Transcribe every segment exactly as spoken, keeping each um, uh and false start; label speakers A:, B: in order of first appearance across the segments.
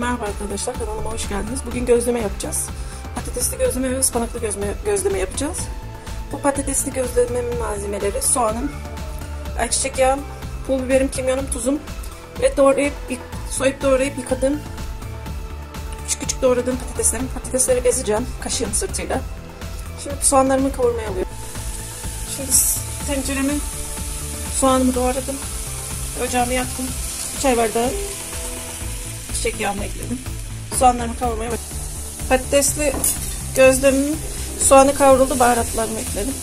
A: Merhaba arkadaşlar, kanalıma hoş geldiniz. Bugün gözleme yapacağız. Patatesli gözleme ve ıspanaklı gözleme, gözleme yapacağız. Bu patatesli gözlememin malzemeleri: soğanım, ayçiçek yağım, pul biberim, kimyonum, tuzum ve doğrayıp, soyup doğrayıp yıkadığım, küçük küçük doğradığım patateslerim. Patatesleri ezeceğim kaşığın sırtıyla. Şimdi soğanlarımı kavurmaya alıyorum. Şimdi tencereme soğanımı doğradım. Ocağımı yaktım. Çay bardağı çiçek yağımı ekledim. Soğanlarımı kavurmaya başladım. Patatesli gözlememin soğanı kavruldu. Baharatlarımı ekledim.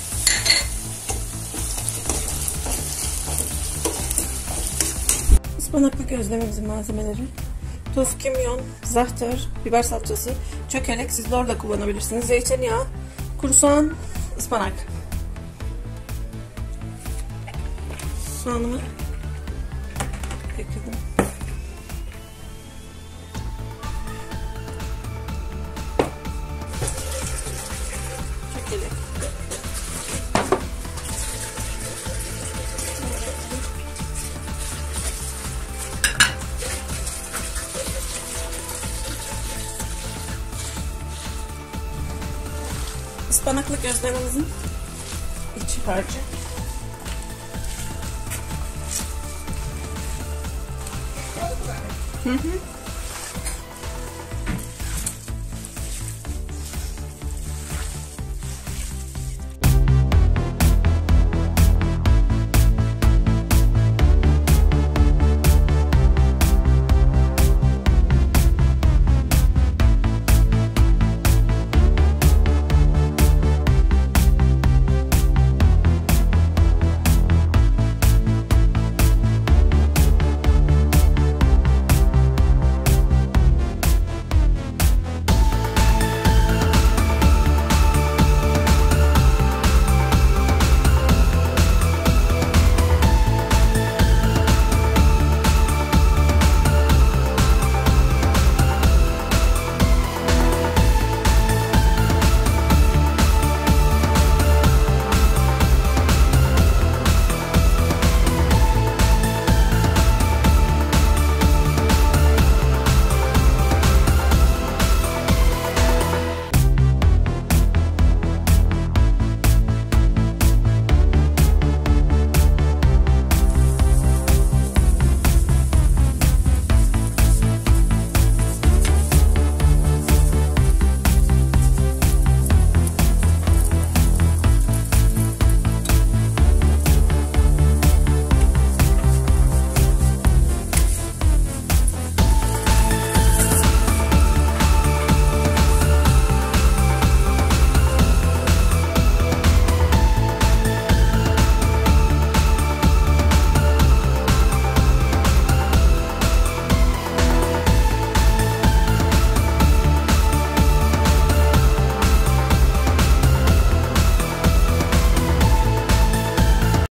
A: Ispanaklı gözlememizin malzemeleri: tuz, kimyon, zahter, biber salçası, çökelek, siz de orada kullanabilirsiniz, zeytinyağı, kuru soğan, ıspanak. Soğanımı ekledim. Çökelek. Ispanaklı gözlememizin iç harcı. Hı hı.